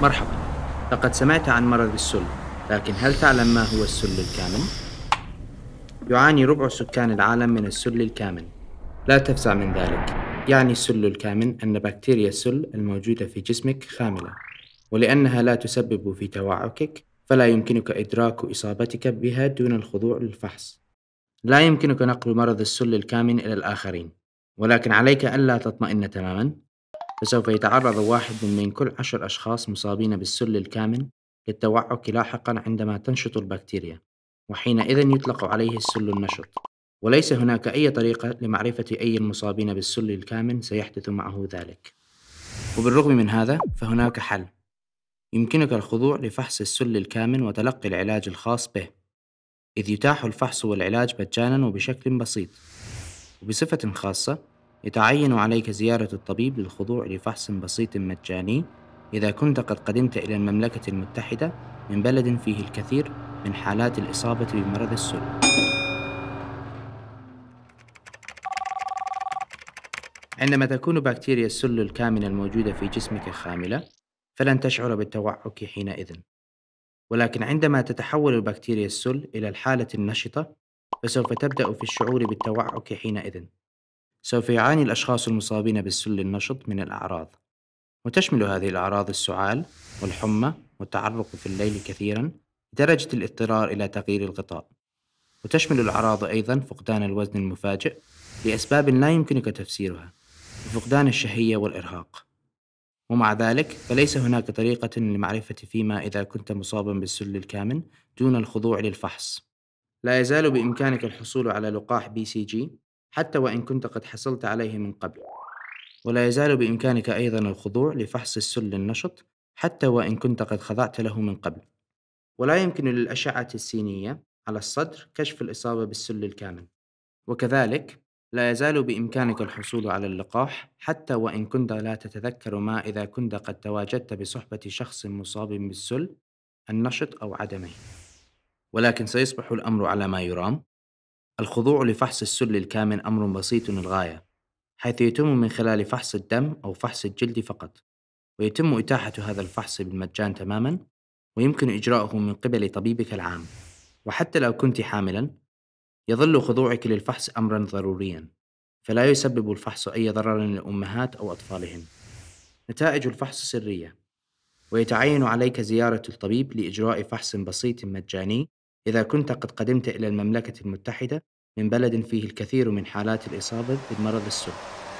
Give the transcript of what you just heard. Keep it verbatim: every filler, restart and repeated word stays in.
مرحبا. لقد سمعت عن مرض السل، لكن هل تعلم ما هو السل الكامن؟ يعاني ربع سكان العالم من السل الكامن. لا تفزع من ذلك. يعني السل الكامن أن بكتيريا السل الموجودة في جسمك خاملة، ولأنها لا تسبب في توعكك فلا يمكنك إدراك إصابتك بها دون الخضوع للفحص. لا يمكنك نقل مرض السل الكامن إلى الآخرين، ولكن عليك ألا تطمئن تماما. فسوف يتعرض واحد من بين كل عشر أشخاص مصابين بالسل الكامن للتوعك لاحقا عندما تنشط البكتيريا، وحينئذ يطلق عليه السل النشط. وليس هناك أي طريقة لمعرفة أي المصابين بالسل الكامن سيحدث معه ذلك. وبالرغم من هذا فهناك حل. يمكنك الخضوع لفحص السل الكامن وتلقي العلاج الخاص به، إذ يتاح الفحص والعلاج مجانا وبشكل بسيط. وبصفة خاصة يتعين عليك زيارة الطبيب للخضوع لفحص بسيط مجاني إذا كنت قد قدمت إلى المملكة المتحدة من بلد فيه الكثير من حالات الإصابة بمرض السل. عندما تكون بكتيريا السل الكامنة الموجودة في جسمك خاملة فلن تشعر بالتوعك حينئذ، ولكن عندما تتحول البكتيريا السل إلى الحالة النشطة فسوف تبدأ في الشعور بالتوعك حينئذ. سوف يعاني الأشخاص المصابين بالسل النشط من الأعراض، وتشمل هذه الأعراض السعال والحمى والتعرق في الليل كثيرا لدرجة الاضطرار إلى تغيير الغطاء. وتشمل الأعراض أيضا فقدان الوزن المفاجئ لأسباب لا يمكنك تفسيرها، وفقدان الشهية والإرهاق. ومع ذلك فليس هناك طريقة لمعرفة فيما إذا كنت مصابا بالسل الكامن دون الخضوع للفحص. لا يزال بإمكانك الحصول على لقاح بي سي جي حتى وإن كنت قد حصلت عليه من قبل، ولا يزال بإمكانك أيضا الخضوع لفحص السل النشط حتى وإن كنت قد خضعت له من قبل. ولا يمكن للأشعة السينية على الصدر كشف الإصابة بالسل الكامن. وكذلك لا يزال بإمكانك الحصول على اللقاح حتى وإن كنت لا تتذكر ما إذا كنت قد تواجدت بصحبة شخص مصاب بالسل النشط أو عدمه. ولكن سيصبح الأمر على ما يرام. الخضوع لفحص السل الكامن أمر بسيط للغاية، حيث يتم من خلال فحص الدم أو فحص الجلد فقط، ويتم إتاحة هذا الفحص بالمجان تماما، ويمكن إجراؤه من قبل طبيبك العام. وحتى لو كنت حاملا يظل خضوعك للفحص أمرا ضروريا، فلا يسبب الفحص أي ضرر للأمهات أو أطفالهن. نتائج الفحص سرية، ويتعين عليك زيارة الطبيب لإجراء فحص بسيط مجاني إذا كنت قد قدمت إلى المملكة المتحدة من بلد فيه الكثير من حالات الإصابة بمرض السل.